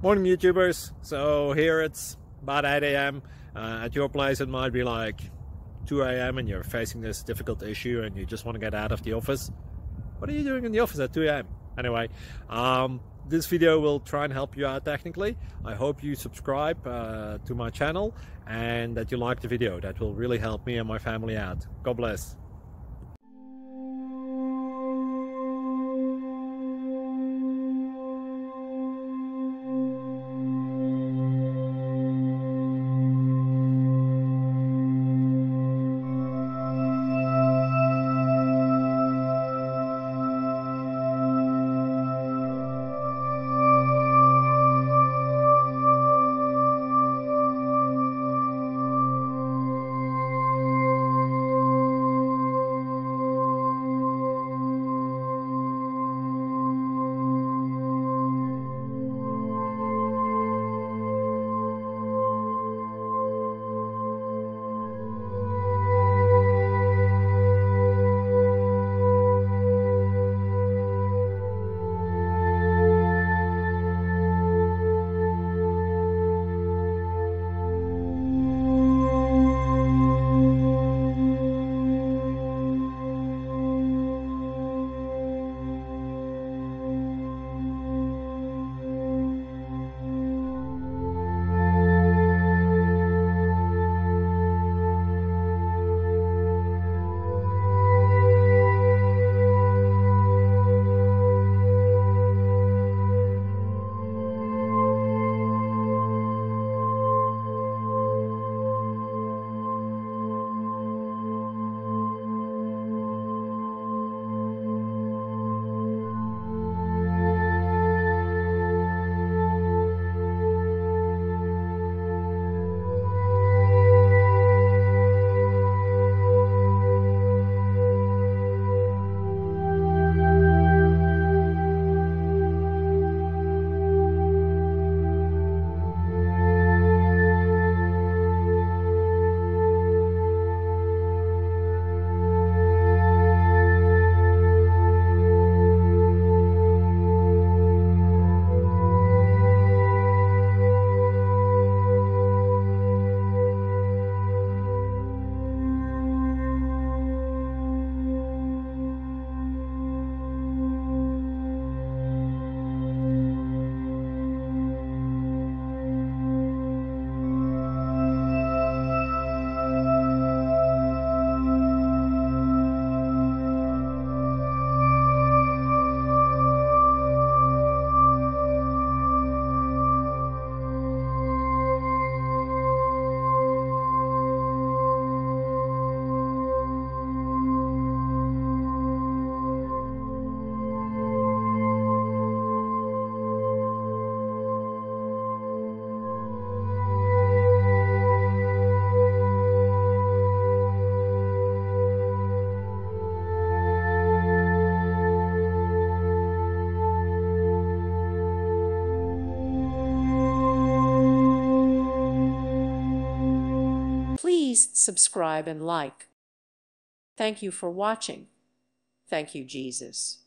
Morning YouTubers. So here it's about 8 a.m. At your place it might be like 2 a.m. and you're facing this difficult issue and you just want to get out of the office. What are you doing in the office at 2 a.m.? Anyway, this video will try and help you out technically. I hope you subscribe to my channel and that you like the video. That will really help me and my family out. God bless. Please subscribe and like. Thank you for watching. Thank you, Jesus.